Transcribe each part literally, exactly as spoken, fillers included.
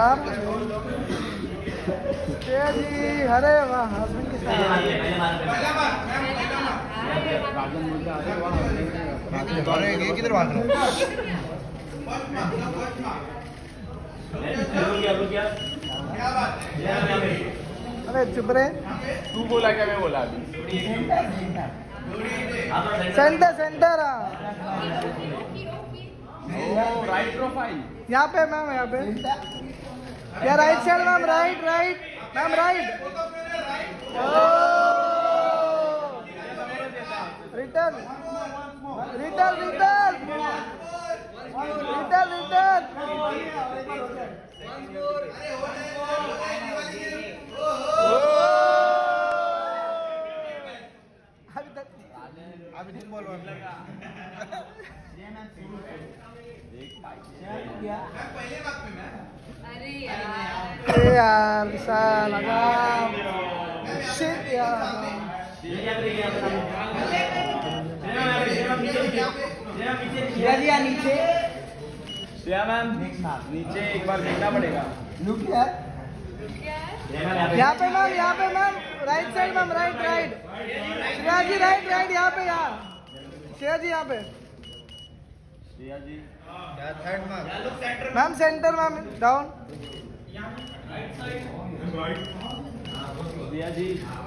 यार जी। अरे वाह हस्बैंड के साथ किधर भाग रहे अरे चुप रहे। तू बोला क्या मैं बोला अभी? सेंटर सेंटर राइट प्रोफाइल यहाँ पे मैम, यहाँ पे या right side ma'am, right right ma'am right. Return return return return return. अभी तक अभी तुम बोलो अरे यार विशाल आगाम शिट यार। नीचे श्रेया मैम नीचे एक बार देखना पड़ेगा। लुक यार यहाँ पे मैम, यहाँ पे ma'am right side ma'am, right right Shreya ji, right right यहाँ पे, यहाँ श्रेया जी यहाँ पे। Shreya ji third ma'am ma'am centre ma'am, down Shreya ji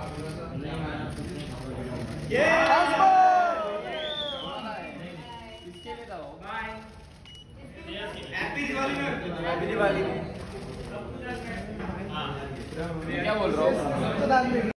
happy Diwali happy Diwali. क्या बोल रहा हूँ?